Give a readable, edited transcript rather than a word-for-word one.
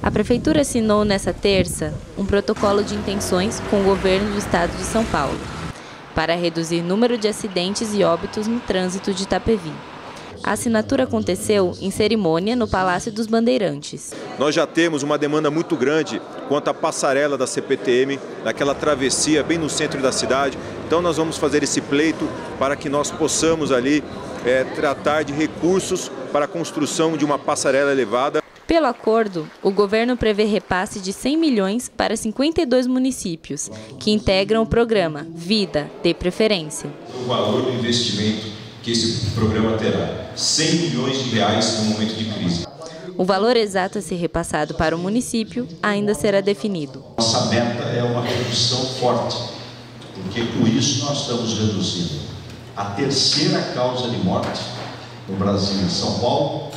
A Prefeitura assinou nesta terça um protocolo de intenções com o governo do estado de São Paulo para reduzir o número de acidentes e óbitos no trânsito de Itapevi. A assinatura aconteceu em cerimônia no Palácio dos Bandeirantes. Nós já temos uma demanda muito grande quanto à passarela da CPTM, naquela travessia bem no centro da cidade. Então nós vamos fazer esse pleito para que nós possamos ali tratar de recursos para a construção de uma passarela elevada. Pelo acordo, o governo prevê repasse de 100 milhões para 52 municípios, que integram o programa Vida de Preferência. O valor do investimento que esse programa terá, 100 milhões de reais no momento de crise. O valor exato a ser repassado para o município ainda será definido. Nossa meta é uma redução forte, porque com isso nós estamos reduzindo a terceira causa de morte no Brasil, em São Paulo,